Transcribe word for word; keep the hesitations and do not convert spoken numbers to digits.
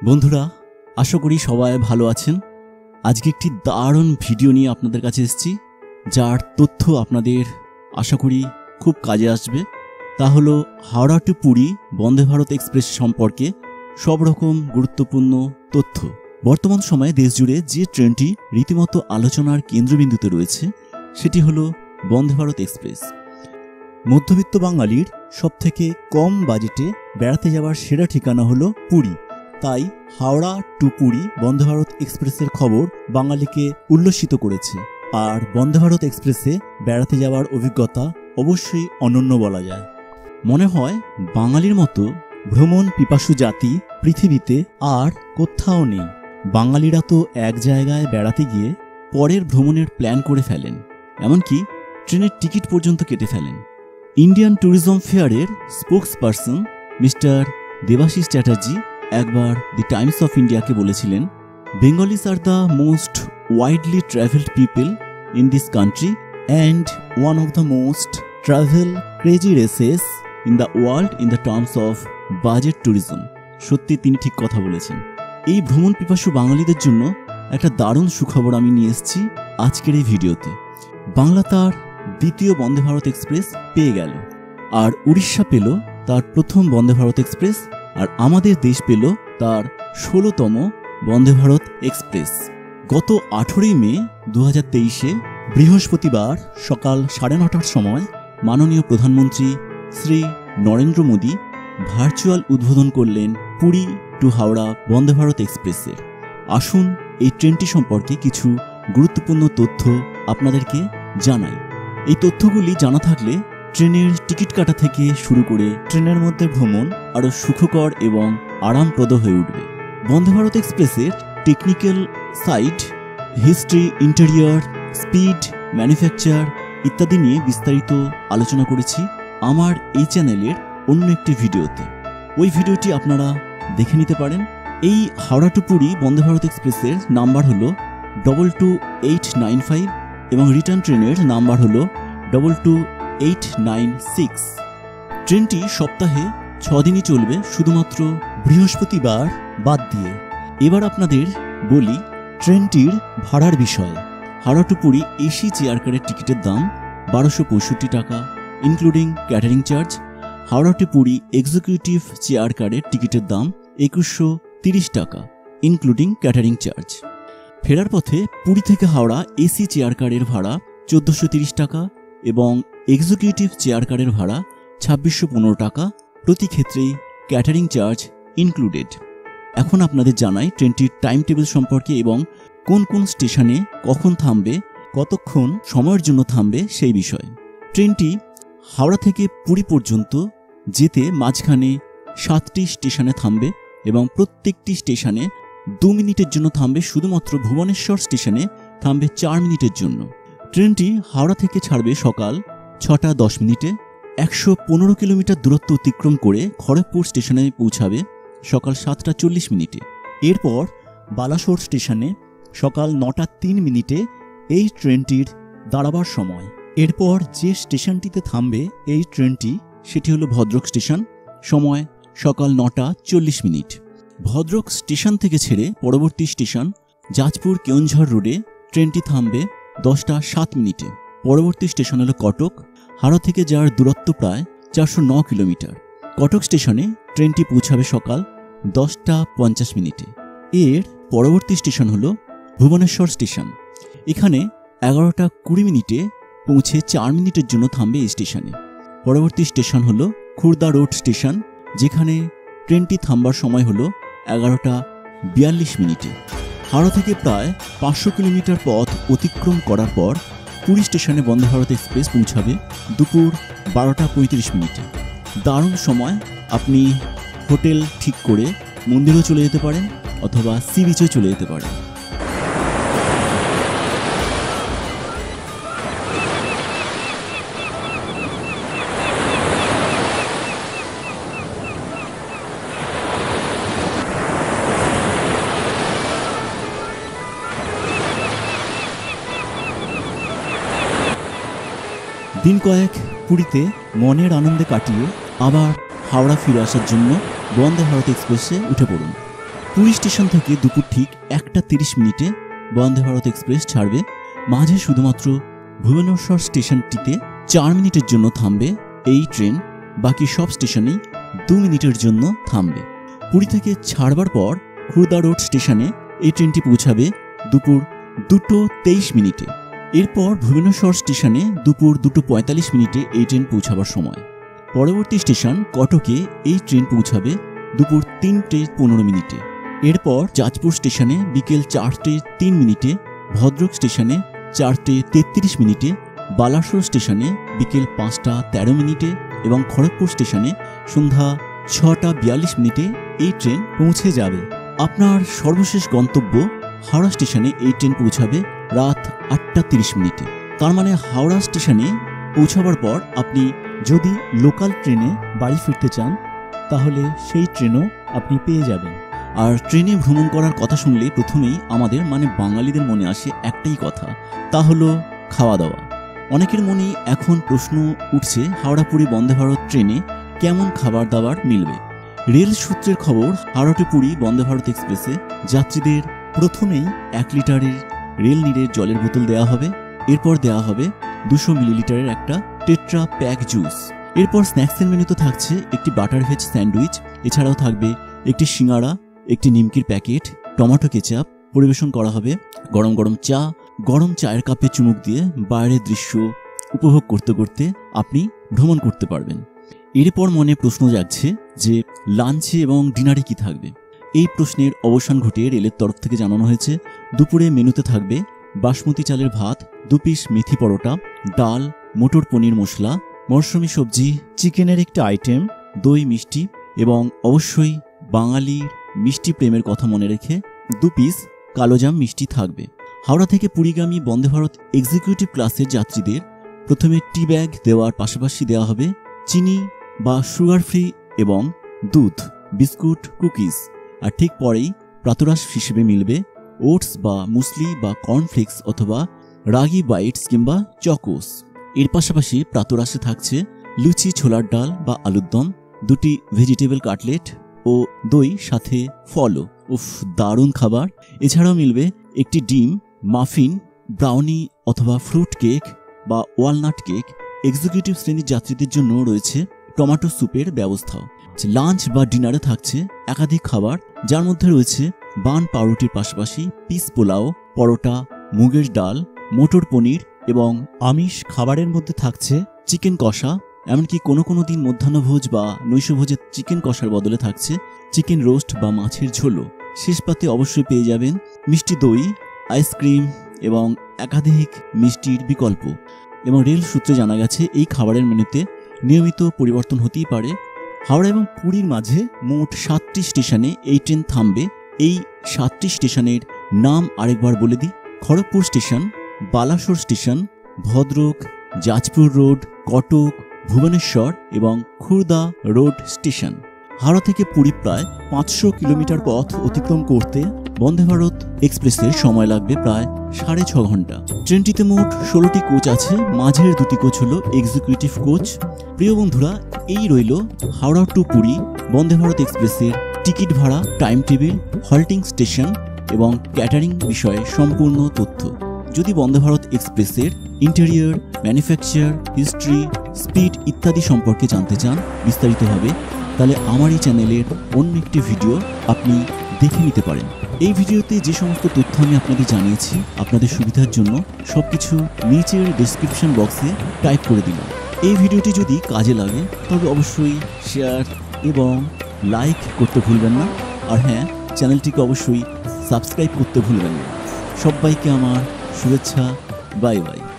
বন্ধুরা, আশা করি সবাই ভালো আছেন। আজকে একটি দারুণ ভিডিও নিয়ে আপনাদের কাছে এসেছি, যার তথ্য আপনাদের আশা করি খুব কাজে আসবে। তা হলো হাওড়া টু পুরী বন্দে ভারত এক্সপ্রেস সম্পর্কে সব রকম গুরুত্বপূর্ণ তথ্য। বর্তমান সময়ে দেশ জুড়ে যে ট্রেনটি রীতিমতো আলোচনার কেন্দ্রবিন্দুতে রয়েছে সেটি হলো বন্দে ভারত এক্সপ্রেস। মধ্যবিত্ত বাঙালির সবথেকে কম বাজেটে বেড়াতে যাওয়ার সেরা ঠিকানা হলো পুরী। তাই হাওড়া টু পুরী বন্দে ভারত এক্সপ্রেসের খবর বাঙালিকে উল্লসিত করেছে। আর বন্দে ভারত এক্সপ্রেসে বেড়াতে যাওয়ার অভিজ্ঞতা অবশ্যই অনন্য বলা যায়। মনে হয় বাঙালির মতো ভ্রমণ পিপাসু জাতি পৃথিবীতে আর কোথাও নেই। বাঙালিরা তো এক জায়গায় বেড়াতে গিয়ে পরের ভ্রমণের প্ল্যান করে ফেলেন, এমনকি ট্রেনের টিকিট পর্যন্ত কেটে ফেলেন। ইন্ডিয়ান ট্যুরিজম ফেয়ারের spokesperson mister Debashis Chatterjee একবার দি টাইমস অফ ইন্ডিয়াকে বলেছিলেন, Bengalis are the most widely travelled people in this country and one of the most travel crazy races in the world in the terms of budget tourism. সত্যি তিনি ঠিক কথা বলেছেন। এই ভ্রমণ পিপাসু বাঙালিদের জন্য একটা দারুণ সুখবর আমি নিয়ে এসেছি আজকের এই ভিডিওতে। বাংলা তার দ্বিতীয় বন্দে ভারত এক্সপ্রেস পেয়ে গেল, আর উড়িষ্যা পেল তার প্রথম বন্দে ভারত এক্সপ্রেস, আর আমাদের দেশ পেল তার ষোলোতম বন্দে ভারত এক্সপ্রেস। গত আঠেরোই মে দু হাজার তেইশে বৃহস্পতিবার সকাল সাড়ে নটার সময় মাননীয় প্রধানমন্ত্রী শ্রী নরেন্দ্র মোদী ভার্চুয়াল উদ্বোধন করলেন পুরী টু হাওড়া বন্দে ভারত এক্সপ্রেসের। আসুন এই ট্রেনটি সম্পর্কে কিছু গুরুত্বপূর্ণ তথ্য আপনাদেরকে জানাই। এই তথ্যগুলি জানা থাকলে ট্রেনের টিকিট কাটা থেকে শুরু করে ট্রেনের মধ্যে ভ্রমণ আরও সুখকর এবং আরামপ্রদ হয়ে উঠবে। বন্দে ভারত এক্সপ্রেসের technical side, history, interior, speed, manufacture ইত্যাদি নিয়ে বিস্তারিত আলোচনা করেছি আমার এই চ্যানেলের অন্য একটি ভিডিওতে। ওই ভিডিওটি আপনারা দেখে নিতে পারেন। এই হাওড়া টু পুরী বন্দে ভারত এক্সপ্রেসের নাম্বার হলো double two eight nine five এবং রিটার্ন ট্রেনের নাম্বার হলো double two eight nine six. ট্রেনটি সপ্তাহে ছ দিনই চলবে, শুধুমাত্র বৃহস্পতিবার বাদ দিয়ে। এবার আপনাদের বলি ট্রেনটির ভাড়ার বিষয়। Howrah to Puri AC chair কারের টিকিটের দাম বারোশো পঁয়ষট্টি টাকা including catering charge. Howrah to Puri executive chair কারের টিকিটের দাম একুশশো তিরিশ টাকা ইনক্লুডিং ক্যাটারিং চার্জ। ফেরার পথে পুরী থেকে হাওড়া এসি চেয়ার কারের ভাড়া চোদ্দোশো তিরিশ টাকা এবং এক্সিকিউটিভ চেয়ার কারের ভাড়া ছাব্বিশশো পনেরো টাকা, প্রতি ক্ষেত্রেই ক্যাটারিং চার্জ ইনক্লুডেড। এখন আপনাদের জানাই ট্রেনটির টাইম টেবিল সম্পর্কে এবং কোন কোন স্টেশনে কখন থামবে, কতক্ষণ সময়ের জন্য থামবে সেই বিষয়ে। ট্রেনটি হাওড়া থেকে পুরী পর্যন্ত যেতে মাঝখানে সাতটি স্টেশনে থামবে এবং প্রত্যেকটি স্টেশনে দু মিনিটের জন্য থামবে। শুধুমাত্র ভুবনেশ্বর স্টেশনে থামবে চার মিনিটের জন্য। ট্রেনটি হাওড়া থেকে ছাড়বে সকাল ছটা দশ মিনিটে, একশো পনেরো কিলোমিটার দূরত্ব অতিক্রম করে খড়গপুর স্টেশনে পৌঁছাবে সকাল সাতটা চল্লিশ মিনিটে। এরপর বালাসোর স্টেশনে সকাল নটা তিন মিনিটে এই ট্রেনটির দাঁড়াবার সময়। এরপর যে স্টেশনটিতে থামবে এই ট্রেনটি সেটি হলো ভদ্রক স্টেশন, সময় সকাল নটা চল্লিশ মিনিট। ভদ্রক স্টেশন থেকে ছেড়ে পরবর্তী স্টেশন জাজপুর কেওনঝড় রোডে ট্রেনটি থামবে দশটা সাত মিনিটে। পরবর্তী স্টেশন হলো কটক। হাওড়া থেকে যাওয়ার দূরত্ব প্রায় চারশো ন কিলোমিটার। কটক স্টেশনে ট্রেনটি পৌঁছাবে সকাল দশটা পঞ্চাশ মিনিটে। এর পরবর্তী স্টেশন হলো ভুবনেশ্বর স্টেশন। এখানে এগারোটা কুড়ি মিনিটে পৌঁছে চার মিনিটের জন্য থামবে এই স্টেশনে। পরবর্তী স্টেশন হলো খুরদা রোড স্টেশন, যেখানে ট্রেনটি থামবার সময় হলো এগারোটা বিয়াল্লিশ মিনিটে। হাওড়া থেকে প্রায় পাঁচশো কিলোমিটার পথ অতিক্রম করার পর পুরী স্টেশনে বন্দে ভারত এক্সপ্রেস পৌঁছাবে দুপুর বারোটা পঁয়ত্রিশ মিনিটে। দারুণ সময়। আপনি হোটেল ঠিক করে মন্দিরেও চলে যেতে পারেন অথবা সি বিচেও চলে যেতে পারেন। দিন কয়েক পুরীতে মনের আনন্দে কাটিয়ে আবার হাওড়া ফিরে আসার জন্য বন্দে ভারত এক্সপ্রেসে উঠে পড়ুন। পুরী স্টেশন থেকে দুপুর ঠিক একটা তিরিশ মিনিটে বন্দে ভারত এক্সপ্রেস ছাড়বে। মাঝে শুধুমাত্র ভুবনেশ্বর স্টেশনটিতে চার মিনিটের জন্য থামবে এই ট্রেন, বাকি সব স্টেশনেই দু মিনিটের জন্য থামবে। পুরী থেকে ছাড়বার পর খুরদা রোড স্টেশনে এই ট্রেনটি পৌঁছাবে দুপুর দুটো তেইশ মিনিটে। এরপর ভুবনেশ্বর স্টেশনে দুপুর দুটো পঁয়তাল্লিশ মিনিটে এই ট্রেন পৌঁছাবার সময়। পরবর্তী স্টেশন কটকে এই ট্রেন পৌঁছাবে দুপুর তিনটে পনেরো মিনিটে। এরপর জাজপুর স্টেশনে বিকেল চারটে তিন মিনিটে, ভদ্রক স্টেশনে চারটে তেত্রিশ মিনিটে, বালাসোর স্টেশনে বিকেল পাঁচটা তেরো মিনিটে এবং খড়গপুর স্টেশনে সন্ধ্যা ছটা বিয়াল্লিশ মিনিটে এই ট্রেন পৌঁছে যাবে। আপনার সর্বশেষ গন্তব্য হাওড়া স্টেশনে এই ট্রেন পৌঁছাবে রাত আটটা তিরিশ মিনিটে। তার মানে হাওড়া স্টেশনে পৌঁছাবার পর আপনি যদি লোকাল ট্রেনে বাড়ি ফিরতে চান তাহলে সেই ট্রেনও আপনি পেয়ে যাবেন। আর ট্রেনে ভ্রমণ করার কথা শুনলে প্রথমেই আমাদের মানে বাঙালিদের মনে আসে একটাই কথা, তা হলো খাওয়া দাওয়া। অনেকের মনেই এখন প্রশ্ন উঠছে হাওড়া পুরী বন্দে ভারত ট্রেনে কেমন খাবার দাবার মিলবে। রেল সূত্রের খবর, হাওড়া টু পুরী বন্দে ভারত এক্সপ্রেসে যাত্রীদের প্রথমেই এক লিটারের রেল নিরের জলের বোতল দেওয়া হবে। এরপর দেওয়া হবে দুশো মিলিলিটারের একটা টেট্রা প্যাক জুস। এরপর স্ন্যাক্সের মেনুতে থাকছে একটি বাটার ভেজ স্যান্ডউইচ, এছাড়াও থাকবে একটি সিঙ্গাড়া, একটি নিমকির প্যাকেট, টমেটো কেচাপ। পরিবেশন করা হবে গরম গরম চা। গরম চায়ের কাপে চুমুক দিয়ে বাইরের দৃশ্য উপভোগ করতে করতে আপনি ভ্রমণ করতে পারবেন। এরপর মনে প্রশ্ন জাগছে যে লাঞ্চে এবং ডিনারে কি থাকবে। এই প্রশ্নের অবসান ঘটিয়ে রেলের তরফ থেকে জানানো হয়েছে দুপুরে মেনুতে থাকবে বাসমতি চালের ভাত, দু পিস মেথি পরোটা, ডাল, মটর পনির মশলা, মরশুমি সবজি, চিকেনের একটি আইটেম, দই, মিষ্টি এবং অবশ্যই বাঙালির মিষ্টি প্রেমের কথা মনে রেখে দু পিস কালোজাম মিষ্টি থাকবে। হাওড়া থেকে পুরীগামী বন্দে ভারত এক্সিকিউটিভ ক্লাসের যাত্রীদের প্রথমে টি ব্যাগ দেওয়ার পাশাপাশি দেওয়া হবে চিনি বা সুগার ফ্রি এবং দুধ, বিস্কুট, কুকিজ। আর ঠিক পরেই প্রাতরাশ হিসেবে মিলবে ওটস বা মুসলি বা কর্নফ্লেক্স অথবা রাগি বাইটস কিংবা চকোস। এর পাশাপাশি প্রাতরাশে থাকছে লুচি, ছোলার ডাল বা আলুর দম, দুটি ভেজিটেবল কাটলেট ও দই, সাথে ফলও। উফ, দারুণ খাবার। এছাড়াও মিলবে একটি ডিম, মাফিন, ব্রাউনি অথবা ফ্রুট কেক বা ওয়ালনাট কেক। এক্সিকিউটিভ শ্রেণীর যাত্রীদের জন্য রয়েছে টমেটো স্যুপের ব্যবস্থাও। লাঞ্চ বা ডিনারে থাকছে একাধিক খাবার, যার মধ্যে রয়েছে বান পাউরুটির পাশাপাশি পিস পোলাও, পরোটা, মুগের ডাল, মটর পনির এবং আমিষ খাবারের মধ্যে থাকছে চিকেন কষা। এমনকি কোনো কোনো দিন মধ্যাহ্নভোজ বা নৈশভোজের চিকেন কষার বদলে থাকছে চিকেন রোস্ট বা মাছের ঝোলও। শেষ পাতে অবশ্যই পেয়ে যাবেন মিষ্টি দই, আইসক্রিম এবং একাধিক মিষ্টির বিকল্প। এবং রেল সূত্রে জানা গেছে এই খাবারের মেনুতে নিয়মিত পরিবর্তন হতেই পারে। হাওড়া এবং পুরীর মাঝে মোট সাতটি স্টেশনে এই ট্রেন থামবে। এই সাতটি স্টেশনের নাম আরেকবার বলে দিই: Kharagpur station, Balasore station, Bhadrak, Jajpur road, Cuttack, Bhubaneswar এবং খুরদা রোড স্টেশন। হাওড়া থেকে পুরী প্রায় পাঁচশো কিলোমিটার পথ অতিক্রম করতে বন্দে ভারত এক্সপ্রেসের সময় লাগবে প্রায় সাড়ে ছ ঘন্টা। ট্রেনটিতে মোট ষোলোটি কোচ আছে, মাঝের দুটি কোচ হলো এক্সিকিউটিভ কোচ। প্রিয় বন্ধুরা, এই রইল হাওড়া টু পুরী বন্দে ভারত এক্সপ্রেসের টিকিট ভাড়া, টাইম টেবিল, হল্টিং স্টেশন এবং ক্যাটারিং বিষয়ে সম্পূর্ণ তথ্য। যদি বন্দে ভারত এক্সপ্রেসের ইন্টেরিয়র, ম্যানুফ্যাকচার, হিস্ট্রি, স্পিড ইত্যাদি সম্পর্কে জানতে চান বিস্তারিতভাবে, তাহলে আমার এই চ্যানেলের অন্য একটি ভিডিও আপনি দেখে নিতে পারেন। এই ভিডিওতে যে সমস্ত তথ্য আমি আপনাদের জানিয়েছি, আপনাদের সুবিধার জন্য সবকিছু নিচের ডেসক্রিপশন বক্সে টাইপ করে দিলাম। এই ভিডিওটি যদি কাজে লাগে তবে অবশ্যই শেয়ার এবং লাইক করতে ভুলবেন না। আর হ্যাঁ, চ্যানেলটিকে অবশ্যই সাবস্ক্রাইব করতে ভুলবেন না। সবাইকে আমার শুভেচ্ছা। Bye by.